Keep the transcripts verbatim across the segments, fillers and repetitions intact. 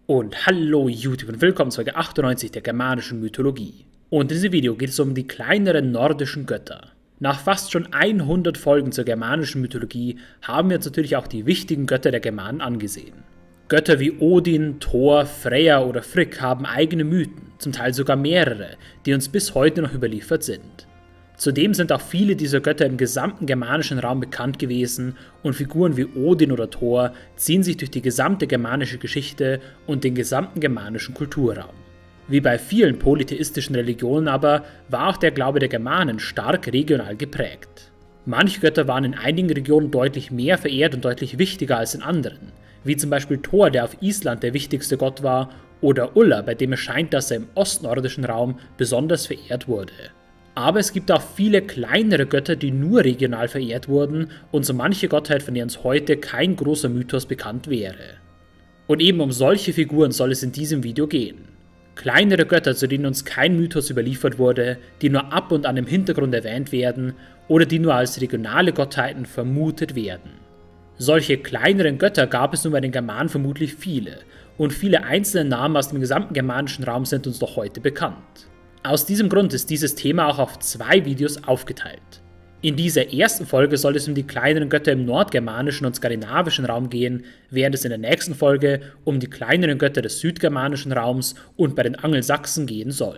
Und hallo YouTube und willkommen zu Folge achtundneunzig der germanischen Mythologie. Und in diesem Video geht es um die kleineren nordischen Götter. Nach fast schon hundert Folgen zur germanischen Mythologie haben wir uns natürlich auch die wichtigen Götter der Germanen angesehen. Götter wie Odin, Thor, Freya oder Frigg haben eigene Mythen, zum Teil sogar mehrere, die uns bis heute noch überliefert sind. Zudem sind auch viele dieser Götter im gesamten germanischen Raum bekannt gewesen und Figuren wie Odin oder Thor ziehen sich durch die gesamte germanische Geschichte und den gesamten germanischen Kulturraum. Wie bei vielen polytheistischen Religionen aber war auch der Glaube der Germanen stark regional geprägt. Manche Götter waren in einigen Regionen deutlich mehr verehrt und deutlich wichtiger als in anderen, wie zum Beispiel Thor, der auf Island der wichtigste Gott war, oder Ulla, bei dem es scheint, dass er im ostnordischen Raum besonders verehrt wurde. Aber es gibt auch viele kleinere Götter, die nur regional verehrt wurden und so manche Gottheit, von der uns heute kein großer Mythos bekannt wäre. Und eben um solche Figuren soll es in diesem Video gehen. Kleinere Götter, zu denen uns kein Mythos überliefert wurde, die nur ab und an im Hintergrund erwähnt werden oder die nur als regionale Gottheiten vermutet werden. Solche kleineren Götter gab es nun bei den Germanen vermutlich viele und viele einzelne Namen aus dem gesamten germanischen Raum sind uns noch heute bekannt. Aus diesem Grund ist dieses Thema auch auf zwei Videos aufgeteilt. In dieser ersten Folge soll es um die kleineren Götter im nordgermanischen und skandinavischen Raum gehen, während es in der nächsten Folge um die kleineren Götter des südgermanischen Raums und bei den Angelsachsen gehen soll.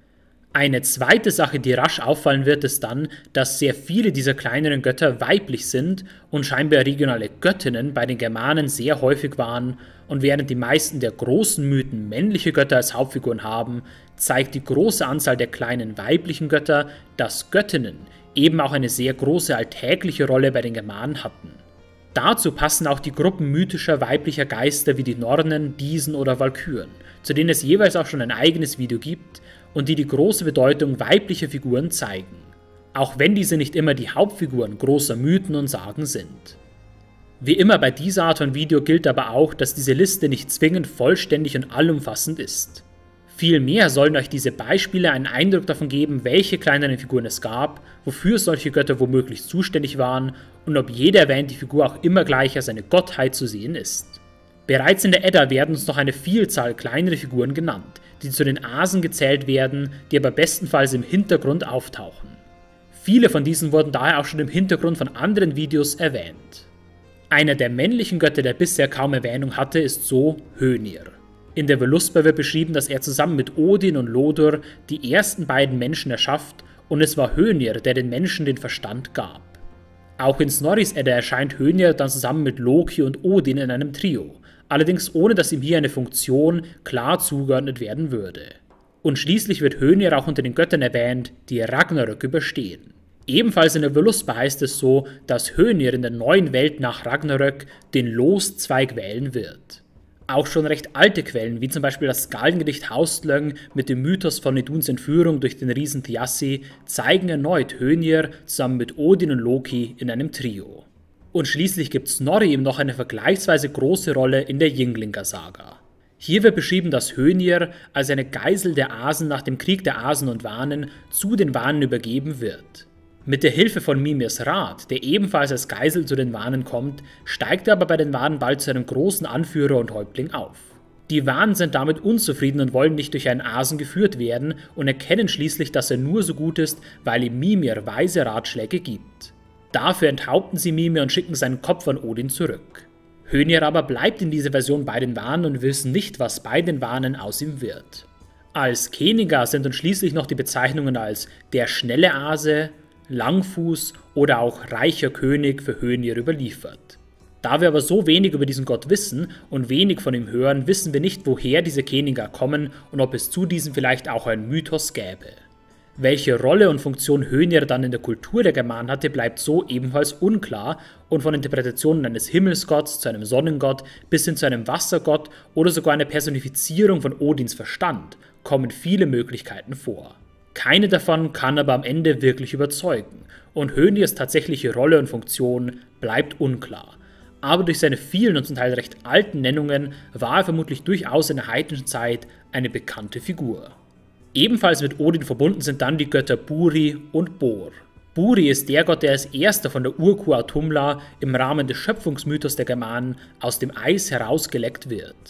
Eine zweite Sache, die rasch auffallen wird, ist dann, dass sehr viele dieser kleineren Götter weiblich sind und scheinbar regionale Göttinnen bei den Germanen sehr häufig waren, und während die meisten der großen Mythen männliche Götter als Hauptfiguren haben, zeigt die große Anzahl der kleinen weiblichen Götter, dass Göttinnen eben auch eine sehr große alltägliche Rolle bei den Germanen hatten. Dazu passen auch die Gruppen mythischer weiblicher Geister wie die Nornen, Diesen oder Walküren, zu denen es jeweils auch schon ein eigenes Video gibt und die die große Bedeutung weiblicher Figuren zeigen, auch wenn diese nicht immer die Hauptfiguren großer Mythen und Sagen sind. Wie immer bei dieser Art von Video gilt aber auch, dass diese Liste nicht zwingend vollständig und allumfassend ist. Vielmehr sollen euch diese Beispiele einen Eindruck davon geben, welche kleineren Figuren es gab, wofür solche Götter womöglich zuständig waren und ob jede erwähnte Figur auch immer gleich als eine Gottheit zu sehen ist. Bereits in der Edda werden uns noch eine Vielzahl kleinere Figuren genannt, die zu den Asen gezählt werden, die aber bestenfalls im Hintergrund auftauchen. Viele von diesen wurden daher auch schon im Hintergrund von anderen Videos erwähnt. Einer der männlichen Götter, der bisher kaum Erwähnung hatte, ist so Hönir. In der Völuspá wird beschrieben, dass er zusammen mit Odin und Lodur die ersten beiden Menschen erschafft und es war Hönir, der den Menschen den Verstand gab. Auch in Snorris Edda erscheint Hönir dann zusammen mit Loki und Odin in einem Trio, allerdings ohne dass ihm hier eine Funktion klar zugeordnet werden würde. Und schließlich wird Hönir auch unter den Göttern erwähnt, die Ragnarök überstehen. Ebenfalls in der Völuspá heißt es so, dass Hönir in der neuen Welt nach Ragnarök den Loszweig wählen wird. Auch schon recht alte Quellen, wie zum Beispiel das Skaldengedicht Haustlöng mit dem Mythos von Iduns Entführung durch den Riesen Thiassi, zeigen erneut Hönir zusammen mit Odin und Loki in einem Trio. Und schließlich gibt Snorri ihm noch eine vergleichsweise große Rolle in der Ynglinga-Saga. Hier wird beschrieben, dass Hönir als eine Geisel der Asen nach dem Krieg der Asen und Wanen zu den Wanen übergeben wird. Mit der Hilfe von Mimirs Rat, der ebenfalls als Geisel zu den Wanen kommt, steigt er aber bei den Wanen bald zu einem großen Anführer und Häuptling auf. Die Wanen sind damit unzufrieden und wollen nicht durch einen Asen geführt werden und erkennen schließlich, dass er nur so gut ist, weil ihm Mimir weise Ratschläge gibt. Dafür enthaupten sie Mimir und schicken seinen Kopf an Odin zurück. Hönir aber bleibt in dieser Version bei den Wanen und wissen nicht, was bei den Wanen aus ihm wird. Als Keniga sind dann schließlich noch die Bezeichnungen als der schnelle Ase, Langfuß oder auch reicher König für Hönir überliefert. Da wir aber so wenig über diesen Gott wissen und wenig von ihm hören, wissen wir nicht, woher diese Keniga kommen und ob es zu diesem vielleicht auch einen Mythos gäbe. Welche Rolle und Funktion Hönir dann in der Kultur der Germanen hatte, bleibt so ebenfalls unklar und von Interpretationen eines Himmelsgotts zu einem Sonnengott bis hin zu einem Wassergott oder sogar einer Personifizierung von Odins Verstand kommen viele Möglichkeiten vor. Keine davon kann aber am Ende wirklich überzeugen und Hönirs tatsächliche Rolle und Funktion bleibt unklar. Aber durch seine vielen und zum Teil recht alten Nennungen war er vermutlich durchaus in der heidnischen Zeit eine bekannte Figur. Ebenfalls mit Odin verbunden sind dann die Götter Buri und Bor. Buri ist der Gott, der als erster von der Urkuh Autumla im Rahmen des Schöpfungsmythos der Germanen aus dem Eis herausgeleckt wird.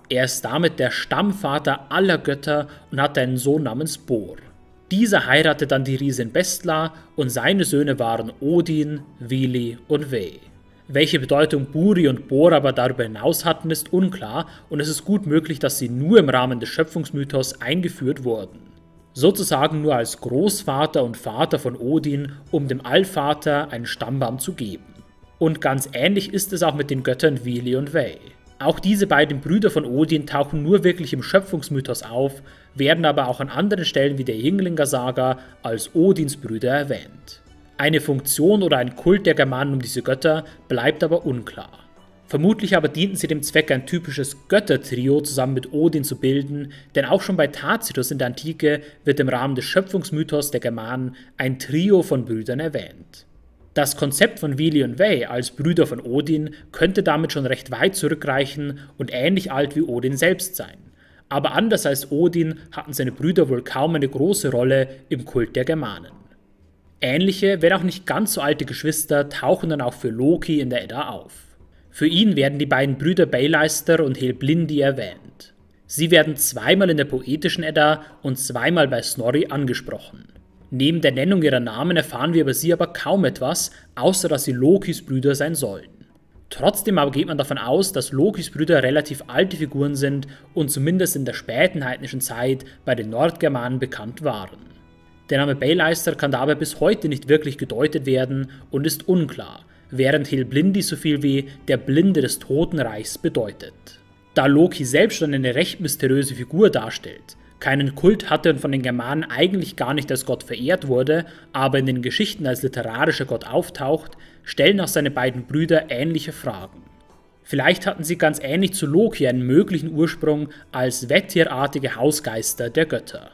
Er ist damit der Stammvater aller Götter und hatte einen Sohn namens Bor. Dieser heiratete dann die Riesin Bestla und seine Söhne waren Odin, Vili und Ve. Welche Bedeutung Buri und Bor aber darüber hinaus hatten, ist unklar und es ist gut möglich, dass sie nur im Rahmen des Schöpfungsmythos eingeführt wurden. Sozusagen nur als Großvater und Vater von Odin, um dem Allvater einen Stammbaum zu geben. Und ganz ähnlich ist es auch mit den Göttern Vili und Ve. Auch diese beiden Brüder von Odin tauchen nur wirklich im Schöpfungsmythos auf, werden aber auch an anderen Stellen wie der Ynglinga-Saga als Odins Brüder erwähnt. Eine Funktion oder ein Kult der Germanen um diese Götter bleibt aber unklar. Vermutlich aber dienten sie dem Zweck, ein typisches Göttertrio zusammen mit Odin zu bilden, denn auch schon bei Tacitus in der Antike wird im Rahmen des Schöpfungsmythos der Germanen ein Trio von Brüdern erwähnt. Das Konzept von Vili und Ve als Brüder von Odin könnte damit schon recht weit zurückreichen und ähnlich alt wie Odin selbst sein. Aber anders als Odin hatten seine Brüder wohl kaum eine große Rolle im Kult der Germanen. Ähnliche, wenn auch nicht ganz so alte Geschwister tauchen dann auch für Loki in der Edda auf. Für ihn werden die beiden Brüder Beyleister und Helblindi erwähnt. Sie werden zweimal in der poetischen Edda und zweimal bei Snorri angesprochen. Neben der Nennung ihrer Namen erfahren wir über sie aber kaum etwas, außer dass sie Lokis Brüder sein sollen. Trotzdem aber geht man davon aus, dass Lokis Brüder relativ alte Figuren sind und zumindest in der späten heidnischen Zeit bei den Nordgermanen bekannt waren. Der Name Beyleister kann dabei bis heute nicht wirklich gedeutet werden und ist unklar, während Helblindi so viel wie der Blinde des Totenreichs bedeutet. Da Loki selbst schon eine recht mysteriöse Figur darstellt, keinen Kult hatte und von den Germanen eigentlich gar nicht als Gott verehrt wurde, aber in den Geschichten als literarischer Gott auftaucht, stellen auch seine beiden Brüder ähnliche Fragen. Vielleicht hatten sie ganz ähnlich zu Loki einen möglichen Ursprung als Wettierartige Hausgeister der Götter.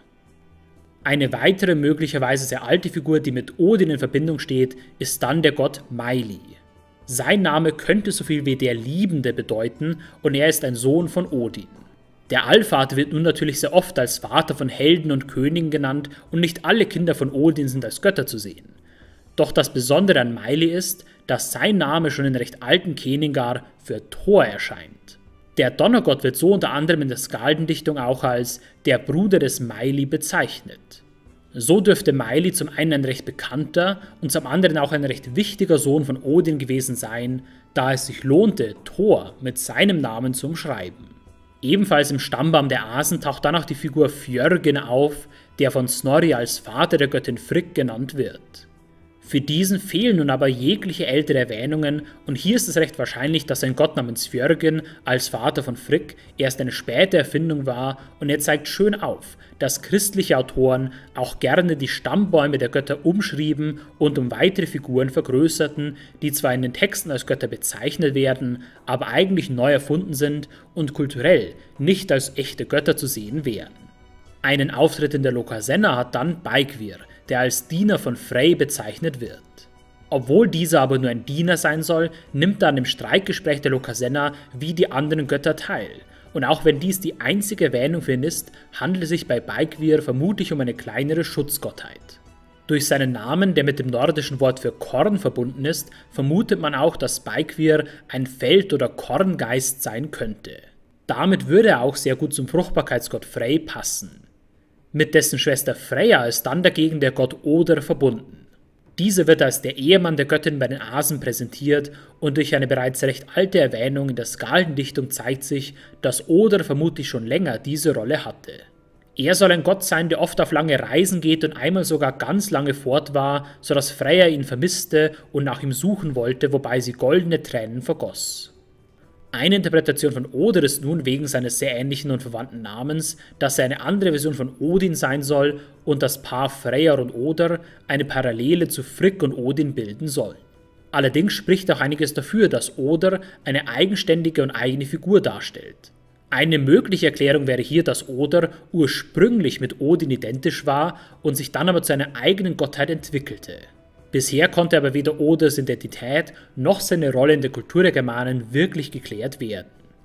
Eine weitere möglicherweise sehr alte Figur, die mit Odin in Verbindung steht, ist dann der Gott Meili. Sein Name könnte so viel wie der Liebende bedeuten und er ist ein Sohn von Odin. Der Allvater wird nun natürlich sehr oft als Vater von Helden und Königen genannt und nicht alle Kinder von Odin sind als Götter zu sehen. Doch das Besondere an Meili ist, dass sein Name schon in recht alten Keningar für Thor erscheint. Der Donnergott wird so unter anderem in der Skaldendichtung auch als der Bruder des Meili bezeichnet. So dürfte Meili zum einen ein recht bekannter und zum anderen auch ein recht wichtiger Sohn von Odin gewesen sein, da es sich lohnte, Thor mit seinem Namen zu umschreiben. Ebenfalls im Stammbaum der Asen taucht dann auch die Figur Fjörgyn auf, der von Snorri als Vater der Göttin Frigg genannt wird. Für diesen fehlen nun aber jegliche ältere Erwähnungen und hier ist es recht wahrscheinlich, dass ein Gott namens Fjörgyn als Vater von Frigg erst eine späte Erfindung war und er zeigt schön auf, dass christliche Autoren auch gerne die Stammbäume der Götter umschrieben und um weitere Figuren vergrößerten, die zwar in den Texten als Götter bezeichnet werden, aber eigentlich neu erfunden sind und kulturell nicht als echte Götter zu sehen wären. Einen Auftritt in der Lokasenna hat dann Beikvir, der als Diener von Frey bezeichnet wird. Obwohl dieser aber nur ein Diener sein soll, nimmt er an dem Streitgespräch der Lokasenna wie die anderen Götter teil. Und auch wenn dies die einzige Erwähnung für ihn ist, handelt es sich bei Beikvir vermutlich um eine kleinere Schutzgottheit. Durch seinen Namen, der mit dem nordischen Wort für Korn verbunden ist, vermutet man auch, dass Beikvir ein Feld- oder Korngeist sein könnte. Damit würde er auch sehr gut zum Fruchtbarkeitsgott Frey passen. Mit dessen Schwester Freyja ist dann dagegen der Gott Oder verbunden. Dieser wird als der Ehemann der Göttin bei den Asen präsentiert und durch eine bereits recht alte Erwähnung in der Skaldendichtung zeigt sich, dass Oder vermutlich schon länger diese Rolle hatte. Er soll ein Gott sein, der oft auf lange Reisen geht und einmal sogar ganz lange fort war, sodass Freyja ihn vermisste und nach ihm suchen wollte, wobei sie goldene Tränen vergoss. Eine Interpretation von Oder ist nun wegen seines sehr ähnlichen und verwandten Namens, dass er eine andere Version von Odin sein soll und das Paar Freyr und Oder eine Parallele zu Frigg und Odin bilden soll. Allerdings spricht auch einiges dafür, dass Oder eine eigenständige und eigene Figur darstellt. Eine mögliche Erklärung wäre hier, dass Oder ursprünglich mit Odin identisch war und sich dann aber zu einer eigenen Gottheit entwickelte. Bisher konnte aber weder Oders Identität noch seine Rolle in der Kultur der Germanen wirklich geklärt werden.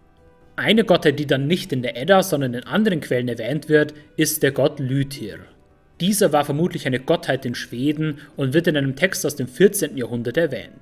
Eine Gottheit, die dann nicht in der Edda, sondern in anderen Quellen erwähnt wird, ist der Gott Lytir. Dieser war vermutlich eine Gottheit in Schweden und wird in einem Text aus dem vierzehnten Jahrhundert erwähnt.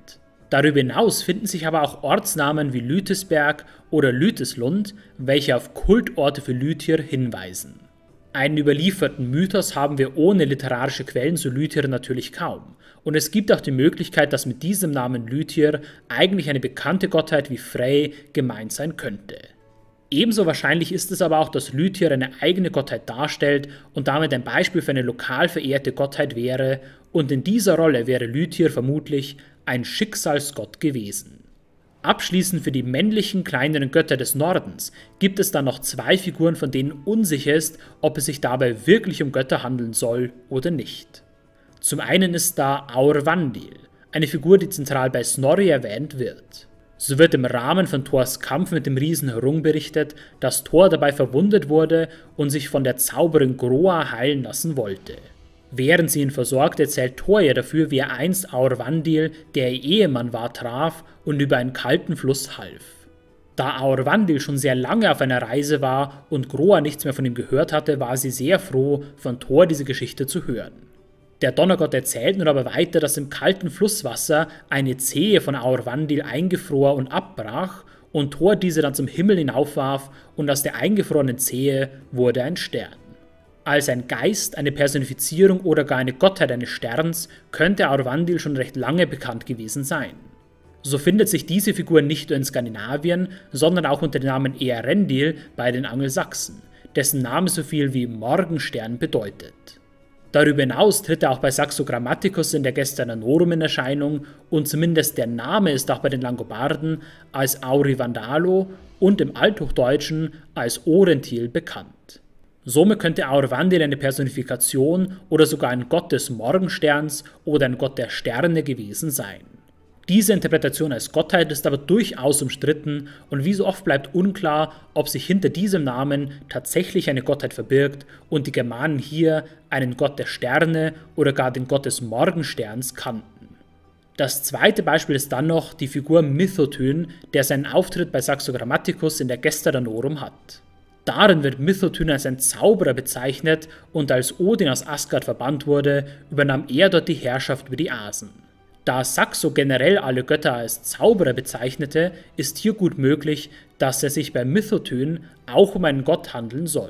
Darüber hinaus finden sich aber auch Ortsnamen wie Lütesberg oder Lüteslund, welche auf Kultorte für Lütjer hinweisen. Einen überlieferten Mythos haben wir ohne literarische Quellen zu Lütjer natürlich kaum, und es gibt auch die Möglichkeit, dass mit diesem Namen Lütjer eigentlich eine bekannte Gottheit wie Frey gemeint sein könnte. Ebenso wahrscheinlich ist es aber auch, dass Lütjer eine eigene Gottheit darstellt und damit ein Beispiel für eine lokal verehrte Gottheit wäre, und in dieser Rolle wäre Lütjer vermutlich ein Schicksalsgott gewesen. Abschließend für die männlichen kleineren Götter des Nordens gibt es dann noch zwei Figuren, von denen unsicher ist, ob es sich dabei wirklich um Götter handeln soll oder nicht. Zum einen ist da Aurvandil, eine Figur, die zentral bei Snorri erwähnt wird. So wird im Rahmen von Thors Kampf mit dem Riesen Hrung berichtet, dass Thor dabei verwundet wurde und sich von der Zauberin Groa heilen lassen wollte. Während sie ihn versorgt, erzählt Thor ihr dafür, wie er einst Aurvandil, der ihr Ehemann war, traf und über einen kalten Fluss half. Da Aurvandil schon sehr lange auf einer Reise war und Groa nichts mehr von ihm gehört hatte, war sie sehr froh, von Thor diese Geschichte zu hören. Der Donnergott erzählt nun aber weiter, dass im kalten Flusswasser eine Zehe von Aurvandil eingefror und abbrach und Thor diese dann zum Himmel hinaufwarf und aus der eingefrorenen Zehe wurde ein Stern. Als ein Geist, eine Personifizierung oder gar eine Gottheit eines Sterns könnte Aurvandil schon recht lange bekannt gewesen sein. So findet sich diese Figur nicht nur in Skandinavien, sondern auch unter dem Namen Eärendil bei den Angelsachsen, dessen Name so viel wie Morgenstern bedeutet. Darüber hinaus tritt er auch bei Saxo Grammaticus in der Gesta Danorum in Erscheinung und zumindest der Name ist auch bei den Langobarden als Aurivandalo und im Althochdeutschen als Orentil bekannt. Somit könnte Aurvandil eine Personifikation oder sogar ein Gott des Morgensterns oder ein Gott der Sterne gewesen sein. Diese Interpretation als Gottheit ist aber durchaus umstritten und wie so oft bleibt unklar, ob sich hinter diesem Namen tatsächlich eine Gottheit verbirgt und die Germanen hier einen Gott der Sterne oder gar den Gott des Morgensterns kannten. Das zweite Beispiel ist dann noch die Figur Mythotyn, der seinen Auftritt bei Saxo Grammaticus in der Gesta Danorum hat. Darin wird Mythotyn als ein Zauberer bezeichnet und als Odin aus Asgard verbannt wurde, übernahm er dort die Herrschaft über die Asen. Da Saxo generell alle Götter als Zauberer bezeichnete, ist hier gut möglich, dass es sich bei Mythotyn auch um einen Gott handeln soll.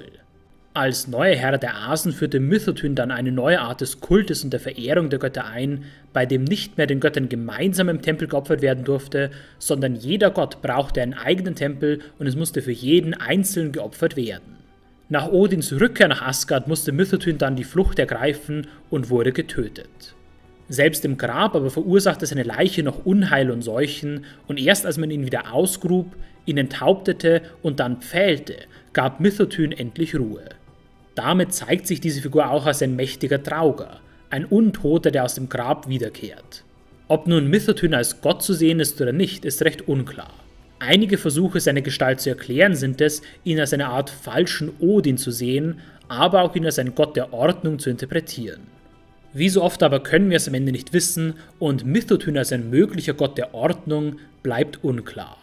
Als neuer Herr der Asen führte Mythotyn dann eine neue Art des Kultes und der Verehrung der Götter ein, bei dem nicht mehr den Göttern gemeinsam im Tempel geopfert werden durfte, sondern jeder Gott brauchte einen eigenen Tempel und es musste für jeden einzeln geopfert werden. Nach Odins Rückkehr nach Asgard musste Mythotyn dann die Flucht ergreifen und wurde getötet. Selbst im Grab aber verursachte seine Leiche noch Unheil und Seuchen und erst als man ihn wieder ausgrub, ihn enthauptete und dann pfählte, gab Mythotyn endlich Ruhe. Damit zeigt sich diese Figur auch als ein mächtiger Trauger, ein Untoter, der aus dem Grab wiederkehrt. Ob nun Mythotyn als Gott zu sehen ist oder nicht, ist recht unklar. Einige Versuche, seine Gestalt zu erklären, sind es, ihn als eine Art falschen Odin zu sehen, aber auch ihn als einen Gott der Ordnung zu interpretieren. Wie so oft aber können wir es am Ende nicht wissen und Mythotyn als ein möglicher Gott der Ordnung bleibt unklar.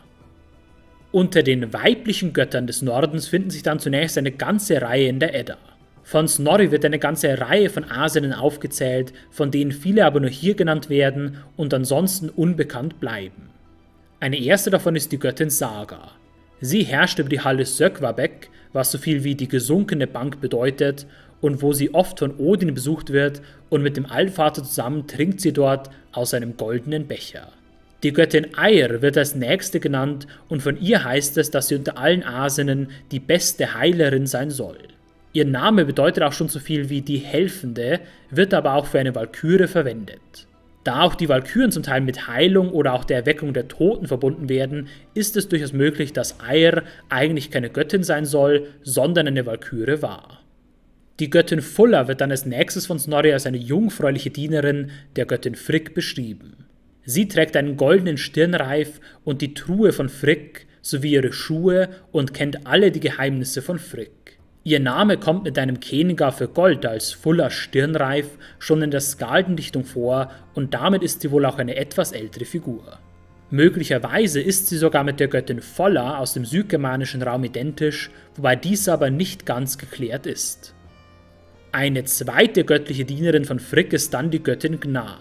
Unter den weiblichen Göttern des Nordens finden sich dann zunächst eine ganze Reihe in der Edda. Von Snorri wird eine ganze Reihe von Asinnen aufgezählt, von denen viele aber nur hier genannt werden und ansonsten unbekannt bleiben. Eine erste davon ist die Göttin Saga. Sie herrscht über die Halle Sökkvabekk, was so viel wie die gesunkene Bank bedeutet, und wo sie oft von Odin besucht wird und mit dem Allvater zusammen trinkt sie dort aus einem goldenen Becher. Die Göttin Eir wird als nächste genannt und von ihr heißt es, dass sie unter allen Asinnen die beste Heilerin sein soll. Ihr Name bedeutet auch schon so viel wie die Helfende, wird aber auch für eine Walküre verwendet. Da auch die Walküren zum Teil mit Heilung oder auch der Erweckung der Toten verbunden werden, ist es durchaus möglich, dass Eir eigentlich keine Göttin sein soll, sondern eine Walküre war. Die Göttin Fulla wird dann als nächstes von Snorri als eine jungfräuliche Dienerin der Göttin Frigg beschrieben. Sie trägt einen goldenen Stirnreif und die Truhe von Frigg sowie ihre Schuhe und kennt alle die Geheimnisse von Frigg. Ihr Name kommt mit einem Kenigar für Gold als Fullas Stirnreif schon in der Skaldendichtung vor und damit ist sie wohl auch eine etwas ältere Figur. Möglicherweise ist sie sogar mit der Göttin Folla aus dem südgermanischen Raum identisch, wobei dies aber nicht ganz geklärt ist. Eine zweite göttliche Dienerin von Frigg ist dann die Göttin Gna.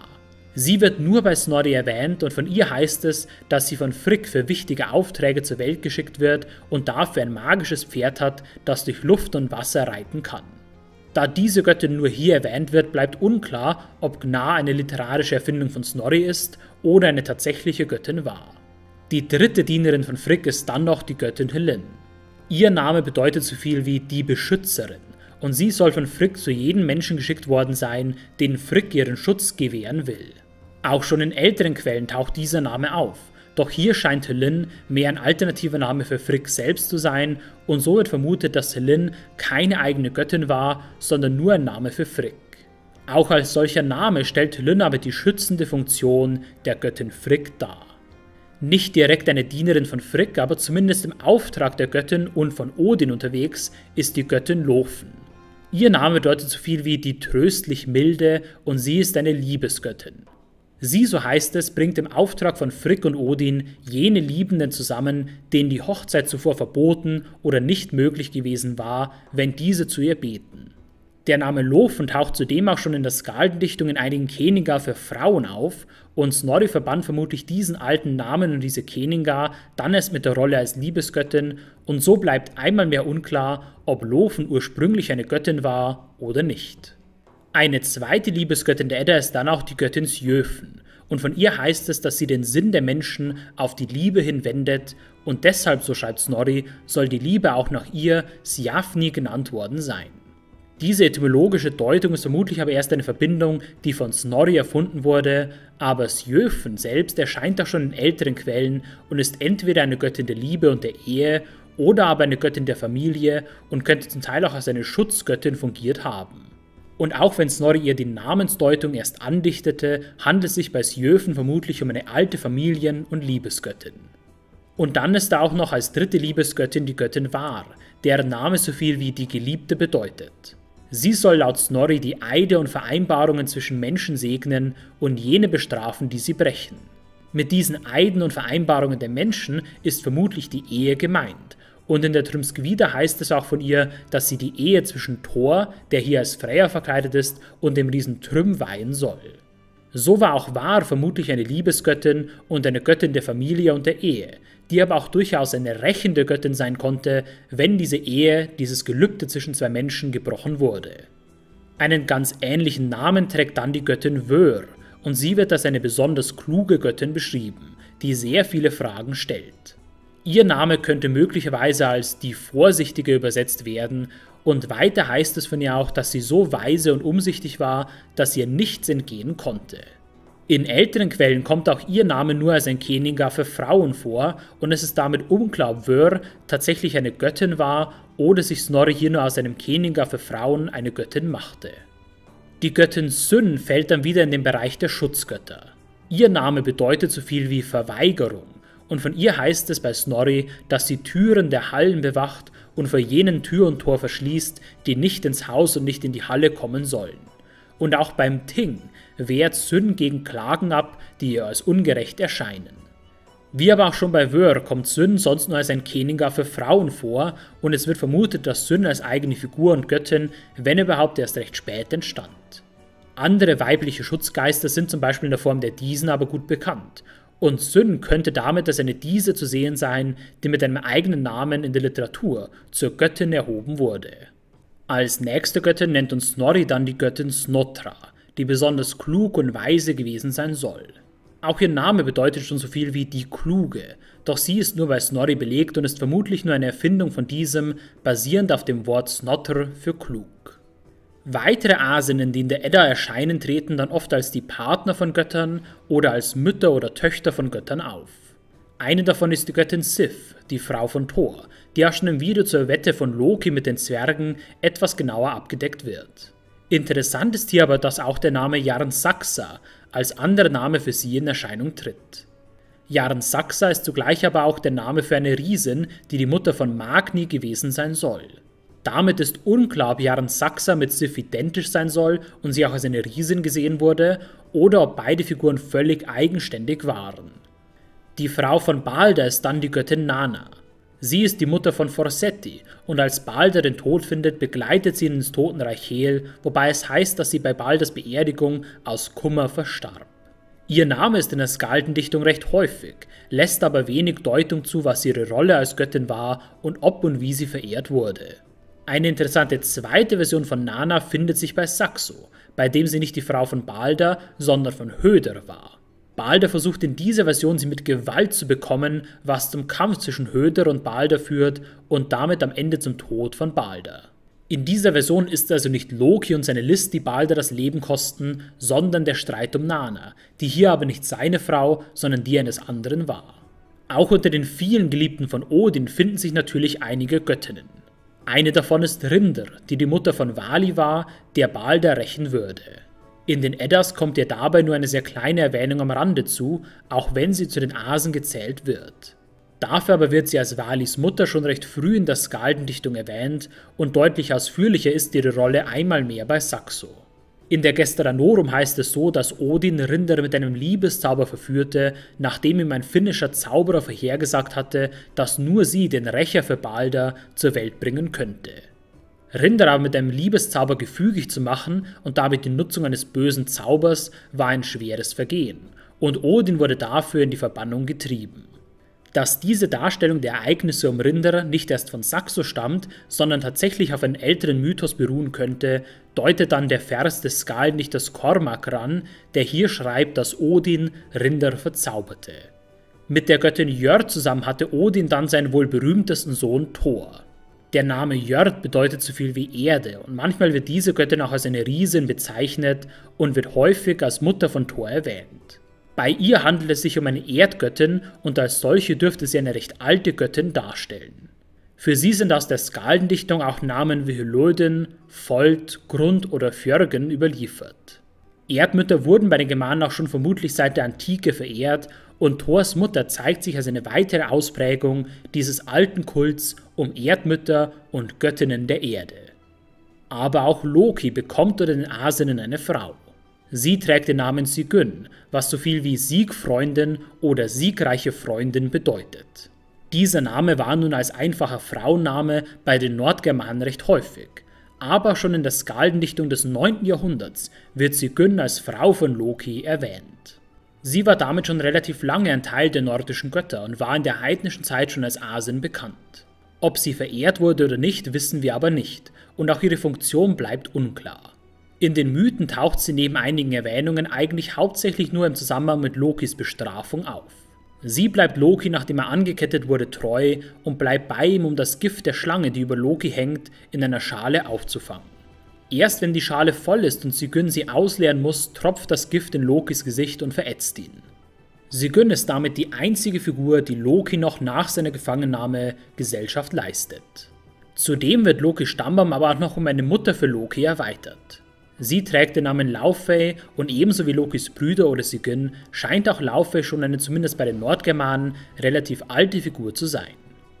Sie wird nur bei Snorri erwähnt und von ihr heißt es, dass sie von Frigg für wichtige Aufträge zur Welt geschickt wird und dafür ein magisches Pferd hat, das durch Luft und Wasser reiten kann. Da diese Göttin nur hier erwähnt wird, bleibt unklar, ob Gná eine literarische Erfindung von Snorri ist oder eine tatsächliche Göttin war. Die dritte Dienerin von Frigg ist dann noch die Göttin Hlyn. Ihr Name bedeutet so viel wie die Beschützerin und sie soll von Frigg zu jedem Menschen geschickt worden sein, den Frigg ihren Schutz gewähren will. Auch schon in älteren Quellen taucht dieser Name auf, doch hier scheint Hlyn mehr ein alternativer Name für Frigg selbst zu sein und so wird vermutet, dass Hlyn keine eigene Göttin war, sondern nur ein Name für Frigg. Auch als solcher Name stellt Hlyn aber die schützende Funktion der Göttin Frigg dar. Nicht direkt eine Dienerin von Frigg, aber zumindest im Auftrag der Göttin und von Odin unterwegs ist die Göttin Lofen. Ihr Name bedeutet so viel wie die tröstlich milde und sie ist eine Liebesgöttin. Sie, so heißt es, bringt im Auftrag von Frigg und Odin jene Liebenden zusammen, denen die Hochzeit zuvor verboten oder nicht möglich gewesen war, wenn diese zu ihr beten. Der Name Lofen taucht zudem auch schon in der Skaldendichtung in einigen Keningar für Frauen auf und Snorri verband vermutlich diesen alten Namen und diese Keningar dann erst mit der Rolle als Liebesgöttin und so bleibt einmal mehr unklar, ob Lofen ursprünglich eine Göttin war oder nicht. Eine zweite Liebesgöttin der Edda ist dann auch die Göttin Sjöfn und von ihr heißt es, dass sie den Sinn der Menschen auf die Liebe hinwendet und deshalb, so schreibt Snorri, soll die Liebe auch nach ihr Sjafni genannt worden sein. Diese etymologische Deutung ist vermutlich aber erst eine Verbindung, die von Snorri erfunden wurde, aber Sjöfn selbst erscheint auch schon in älteren Quellen und ist entweder eine Göttin der Liebe und der Ehe oder aber eine Göttin der Familie und könnte zum Teil auch als eine Schutzgöttin fungiert haben. Und auch wenn Snorri ihr die Namensdeutung erst andichtete, handelt es sich bei Sjöfn vermutlich um eine alte Familien- und Liebesgöttin. Und dann ist da auch noch als dritte Liebesgöttin die Göttin Var, deren Name so viel wie die Geliebte bedeutet. Sie soll laut Snorri die Eide und Vereinbarungen zwischen Menschen segnen und jene bestrafen, die sie brechen. Mit diesen Eiden und Vereinbarungen der Menschen ist vermutlich die Ehe gemeint. Und in der Trümskvida heißt es auch von ihr, dass sie die Ehe zwischen Thor, der hier als Freyja verkleidet ist, und dem Riesen Trüm weihen soll. So war auch Var vermutlich eine Liebesgöttin und eine Göttin der Familie und der Ehe, die aber auch durchaus eine rächende Göttin sein konnte, wenn diese Ehe, dieses Gelübde zwischen zwei Menschen gebrochen wurde. Einen ganz ähnlichen Namen trägt dann die Göttin Vör, und sie wird als eine besonders kluge Göttin beschrieben, die sehr viele Fragen stellt. Ihr Name könnte möglicherweise als die Vorsichtige übersetzt werden und weiter heißt es von ihr auch, dass sie so weise und umsichtig war, dass ihr nichts entgehen konnte. In älteren Quellen kommt auch ihr Name nur als ein Keningar für Frauen vor und es ist damit unklar, ob Vör tatsächlich eine Göttin war oder sich Snorri hier nur aus einem Keningar für Frauen eine Göttin machte. Die Göttin Syn fällt dann wieder in den Bereich der Schutzgötter. Ihr Name bedeutet so viel wie Verweigerung. Und von ihr heißt es bei Snorri, dass sie Türen der Hallen bewacht und vor jenen Tür und Tor verschließt, die nicht ins Haus und nicht in die Halle kommen sollen. Und auch beim Ting wehrt Syn gegen Klagen ab, die ihr als ungerecht erscheinen. Wie aber auch schon bei Vör kommt Syn sonst nur als ein Keningar für Frauen vor und es wird vermutet, dass Syn als eigene Figur und Göttin, wenn überhaupt, erst recht spät entstand. Andere weibliche Schutzgeister sind zum Beispiel in der Form der Diesen aber gut bekannt. Und Syn könnte damit als eine Diese zu sehen sein, die mit einem eigenen Namen in der Literatur zur Göttin erhoben wurde. Als nächste Göttin nennt uns Snorri dann die Göttin Snotra, die besonders klug und weise gewesen sein soll. Auch ihr Name bedeutet schon so viel wie die Kluge, doch sie ist nur bei Snorri belegt und ist vermutlich nur eine Erfindung von diesem, basierend auf dem Wort Snotr für klug. Weitere Asinnen, die in der Edda erscheinen, treten dann oft als die Partner von Göttern oder als Mütter oder Töchter von Göttern auf. Eine davon ist die Göttin Sif, die Frau von Thor, die auch schon im Video zur Wette von Loki mit den Zwergen etwas genauer abgedeckt wird. Interessant ist hier aber, dass auch der Name Jarnsaxa als anderer Name für sie in Erscheinung tritt. Jarnsaxa ist zugleich aber auch der Name für eine Riesin, die die Mutter von Magni gewesen sein soll. Damit ist unklar, ob Jarnsaxa mit Sif identisch sein soll und sie auch als eine Riesin gesehen wurde, oder ob beide Figuren völlig eigenständig waren. Die Frau von Balder ist dann die Göttin Nanna. Sie ist die Mutter von Forseti und als Balder den Tod findet, begleitet sie ihn ins Totenreich Hel, wobei es heißt, dass sie bei Balders Beerdigung aus Kummer verstarb. Ihr Name ist in der Skaldendichtung recht häufig, lässt aber wenig Deutung zu, was ihre Rolle als Göttin war und ob und wie sie verehrt wurde. Eine interessante zweite Version von Nanna findet sich bei Saxo, bei dem sie nicht die Frau von Balder, sondern von Höder war. Balder versucht in dieser Version, sie mit Gewalt zu bekommen, was zum Kampf zwischen Höder und Balder führt und damit am Ende zum Tod von Balder. In dieser Version ist es also nicht Loki und seine List, die Balder das Leben kosten, sondern der Streit um Nanna, die hier aber nicht seine Frau, sondern die eines anderen war. Auch unter den vielen Geliebten von Odin finden sich natürlich einige Göttinnen. Eine davon ist Rindr, die die Mutter von Vali war, der Balder rächen würde. In den Eddas kommt ihr dabei nur eine sehr kleine Erwähnung am Rande zu, auch wenn sie zu den Asen gezählt wird. Dafür aber wird sie als Valis Mutter schon recht früh in der Skaldendichtung erwähnt und deutlich ausführlicher ist ihre Rolle einmal mehr bei Saxo. In der Gesta Danorum heißt es so, dass Odin Rindr mit einem Liebeszauber verführte, nachdem ihm ein finnischer Zauberer vorhergesagt hatte, dass nur sie den Rächer für Balder zur Welt bringen könnte. Rindr aber mit einem Liebeszauber gefügig zu machen und damit die Nutzung eines bösen Zaubers war ein schweres Vergehen, und Odin wurde dafür in die Verbannung getrieben. Dass diese Darstellung der Ereignisse um Rindr nicht erst von Saxo stammt, sondern tatsächlich auf einen älteren Mythos beruhen könnte, deutet dann der Vers des Skaldendichters Cormac an, der hier schreibt, dass Odin Rindr verzauberte. Mit der Göttin Jörd zusammen hatte Odin dann seinen wohl berühmtesten Sohn Thor. Der Name Jörd bedeutet so viel wie Erde und manchmal wird diese Göttin auch als eine Riesin bezeichnet und wird häufig als Mutter von Thor erwähnt. Bei ihr handelt es sich um eine Erdgöttin und als solche dürfte sie eine recht alte Göttin darstellen. Für sie sind aus der Skaldendichtung auch Namen wie Hlödin, Fold, Grund oder Fjörgen überliefert. Erdmütter wurden bei den Germanen auch schon vermutlich seit der Antike verehrt und Thors Mutter zeigt sich als eine weitere Ausprägung dieses alten Kults um Erdmütter und Göttinnen der Erde. Aber auch Loki bekommt unter den Asinnen eine Frau. Sie trägt den Namen Sigyn, was so viel wie Siegfreundin oder siegreiche Freundin bedeutet. Dieser Name war nun als einfacher Frauenname bei den Nordgermanen recht häufig, aber schon in der Skaldendichtung des neunten Jahrhunderts wird Sigyn als Frau von Loki erwähnt. Sie war damit schon relativ lange ein Teil der nordischen Götter und war in der heidnischen Zeit schon als Asin bekannt. Ob sie verehrt wurde oder nicht, wissen wir aber nicht, und auch ihre Funktion bleibt unklar. In den Mythen taucht sie neben einigen Erwähnungen eigentlich hauptsächlich nur im Zusammenhang mit Lokis Bestrafung auf. Sie bleibt Loki, nachdem er angekettet wurde, treu und bleibt bei ihm, um das Gift der Schlange, die über Loki hängt, in einer Schale aufzufangen. Erst wenn die Schale voll ist und Sigyn sie ausleeren muss, tropft das Gift in Lokis Gesicht und verätzt ihn. Sigyn ist damit die einzige Figur, die Loki noch nach seiner Gefangennahme Gesellschaft leistet. Zudem wird Lokis Stammbaum aber auch noch um eine Mutter für Loki erweitert. Sie trägt den Namen Laufey und ebenso wie Lokis Brüder oder Sigyn scheint auch Laufey schon eine zumindest bei den Nordgermanen relativ alte Figur zu sein.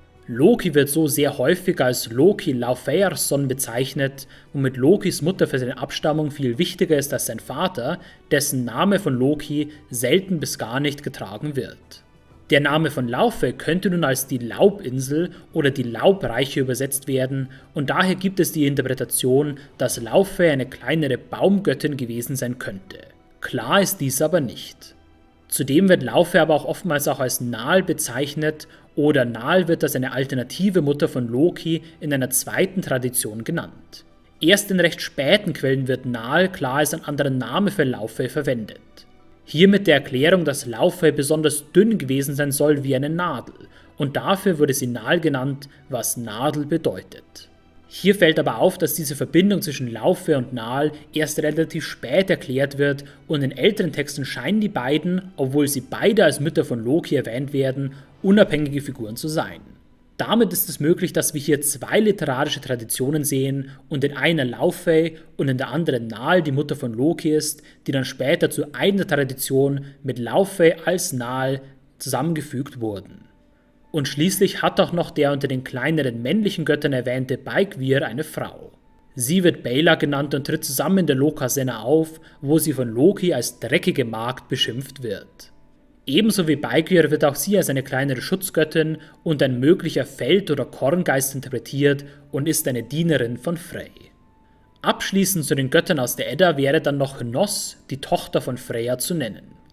Loki wird so sehr häufig als Loki Laufeyarson bezeichnet, womit Lokis Mutter für seine Abstammung viel wichtiger ist als sein Vater, dessen Name von Loki selten bis gar nicht getragen wird. Der Name von Laufey könnte nun als die Laubinsel oder die Laubreiche übersetzt werden und daher gibt es die Interpretation, dass Laufey eine kleinere Baumgöttin gewesen sein könnte. Klar ist dies aber nicht. Zudem wird Laufey aber auch oftmals auch als Nal bezeichnet oder Nal wird als eine alternative Mutter von Loki in einer zweiten Tradition genannt. Erst in recht späten Quellen wird Nal klar als ein anderer Name für Laufey verwendet. Hier mit der Erklärung, dass Laufey besonders dünn gewesen sein soll wie eine Nadel, und dafür wurde sie Nal genannt, was Nadel bedeutet. Hier fällt aber auf, dass diese Verbindung zwischen Laufey und Nal erst relativ spät erklärt wird und in älteren Texten scheinen die beiden, obwohl sie beide als Mütter von Loki erwähnt werden, unabhängige Figuren zu sein. Damit ist es möglich, dass wir hier zwei literarische Traditionen sehen und in einer Laufey und in der anderen Nal die Mutter von Loki ist, die dann später zu einer Tradition mit Laufey als Nal zusammengefügt wurden. Und schließlich hat auch noch der unter den kleineren männlichen Göttern erwähnte Beigvir eine Frau. Sie wird Bela genannt und tritt zusammen in der Lokasenna auf, wo sie von Loki als dreckige Magd beschimpft wird. Ebenso wie Beigvir wird auch sie als eine kleinere Schutzgöttin und ein möglicher Feld- oder Korngeist interpretiert und ist eine Dienerin von Frey. Abschließend zu den Göttern aus der Edda wäre dann noch Hnoss, die Tochter von Freya, zu nennen.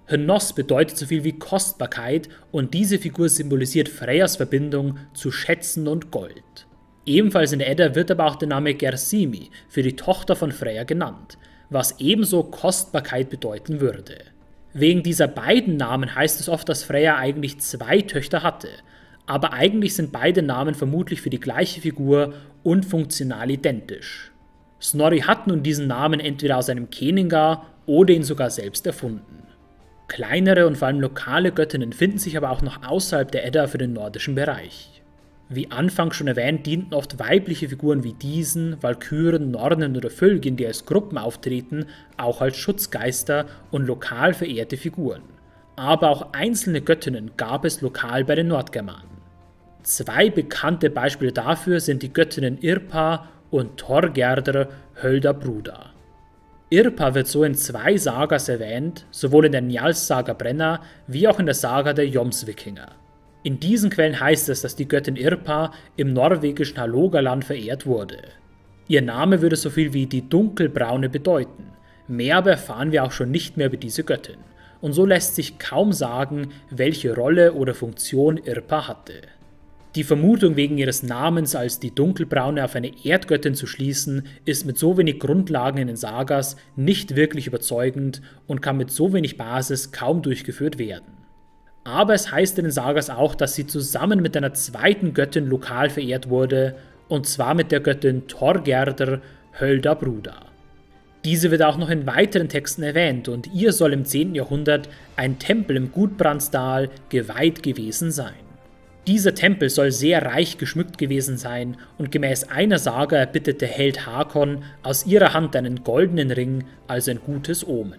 Hnoss bedeutet so viel wie Kostbarkeit und diese Figur symbolisiert Freyjas Verbindung zu Schätzen und Gold. Ebenfalls in der Edda wird aber auch der Name Gersimi für die Tochter von Freyja genannt, was ebenso Kostbarkeit bedeuten würde. Wegen dieser beiden Namen heißt es oft, dass Freyja eigentlich zwei Töchter hatte, aber eigentlich sind beide Namen vermutlich für die gleiche Figur und funktional identisch. Snorri hat nun diesen Namen entweder aus einem Kenningar oder ihn sogar selbst erfunden. Kleinere und vor allem lokale Göttinnen finden sich aber auch noch außerhalb der Edda für den nordischen Bereich. Wie anfangs schon erwähnt, dienten oft weibliche Figuren wie Diesen, Walküren, Nornen oder Fylgin, die als Gruppen auftreten, auch als Schutzgeister und lokal verehrte Figuren. Aber auch einzelne Göttinnen gab es lokal bei den Nordgermanen. Zwei bekannte Beispiele dafür sind die Göttinnen Irpa und Thorgerdr Höldabruda. Irpa wird so in zwei Sagas erwähnt, sowohl in der Njáls-Saga Brenna wie auch in der Saga der Jomsvikinger. In diesen Quellen heißt es, dass die Göttin Irpa im norwegischen Hålogaland verehrt wurde. Ihr Name würde so viel wie die Dunkelbraune bedeuten, mehr aber erfahren wir auch schon nicht mehr über diese Göttin, und so lässt sich kaum sagen, welche Rolle oder Funktion Irpa hatte. Die Vermutung wegen ihres Namens als die Dunkelbraune auf eine Erdgöttin zu schließen, ist mit so wenig Grundlagen in den Sagas nicht wirklich überzeugend und kann mit so wenig Basis kaum durchgeführt werden. Aber es heißt in den Sagas auch, dass sie zusammen mit einer zweiten Göttin lokal verehrt wurde, und zwar mit der Göttin Thorgerdr Höldabruda. Diese wird auch noch in weiteren Texten erwähnt und ihr soll im zehnten Jahrhundert ein Tempel im Gudbrandsdal geweiht gewesen sein. Dieser Tempel soll sehr reich geschmückt gewesen sein und gemäß einer Saga erbittet der Held Hakon aus ihrer Hand einen goldenen Ring als ein gutes Omen.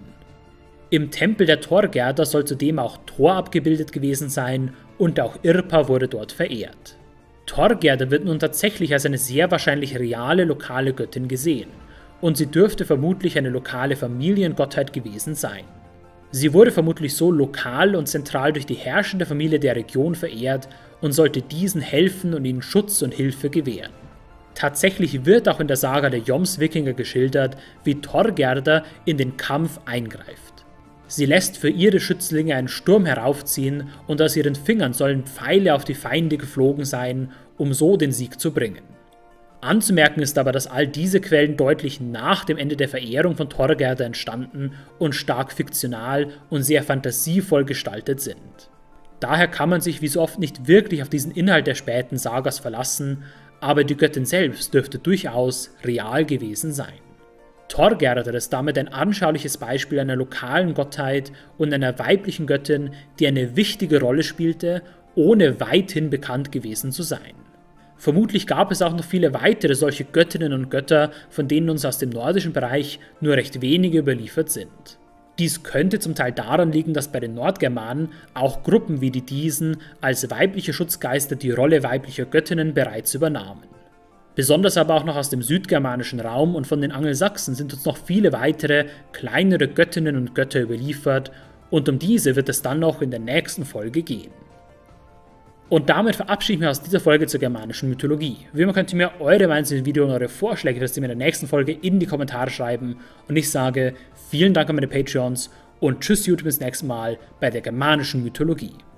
Im Tempel der Thorgerda soll zudem auch Thor abgebildet gewesen sein und auch Irpa wurde dort verehrt. Thorgerda wird nun tatsächlich als eine sehr wahrscheinlich reale lokale Göttin gesehen und sie dürfte vermutlich eine lokale Familiengottheit gewesen sein. Sie wurde vermutlich so lokal und zentral durch die herrschende Familie der Region verehrt und sollte diesen helfen und ihnen Schutz und Hilfe gewähren. Tatsächlich wird auch in der Saga der Jomsvikinger geschildert, wie Thorgerda in den Kampf eingreift. Sie lässt für ihre Schützlinge einen Sturm heraufziehen und aus ihren Fingern sollen Pfeile auf die Feinde geflogen sein, um so den Sieg zu bringen. Anzumerken ist aber, dass all diese Quellen deutlich nach dem Ende der Verehrung von Thorgerda entstanden und stark fiktional und sehr fantasievoll gestaltet sind. Daher kann man sich wie so oft nicht wirklich auf diesen Inhalt der späten Sagas verlassen, aber die Göttin selbst dürfte durchaus real gewesen sein. Thorgerda ist damit ein anschauliches Beispiel einer lokalen Gottheit und einer weiblichen Göttin, die eine wichtige Rolle spielte, ohne weithin bekannt gewesen zu sein. Vermutlich gab es auch noch viele weitere solche Göttinnen und Götter, von denen uns aus dem nordischen Bereich nur recht wenige überliefert sind. Dies könnte zum Teil daran liegen, dass bei den Nordgermanen auch Gruppen wie die Diesen als weibliche Schutzgeister die Rolle weiblicher Göttinnen bereits übernahmen. Besonders aber auch noch aus dem südgermanischen Raum und von den Angelsachsen sind uns noch viele weitere, kleinere Göttinnen und Götter überliefert und um diese wird es dann noch in der nächsten Folge gehen. Und damit verabschiede ich mich aus dieser Folge zur germanischen Mythologie. Wie immer könnt ihr mir eure Meinung zu dem Video und eure Vorschläge für das Thema in der nächsten Folge in die Kommentare schreiben. Und ich sage vielen Dank an meine Patreons und tschüss YouTube bis nächstes Mal bei der germanischen Mythologie.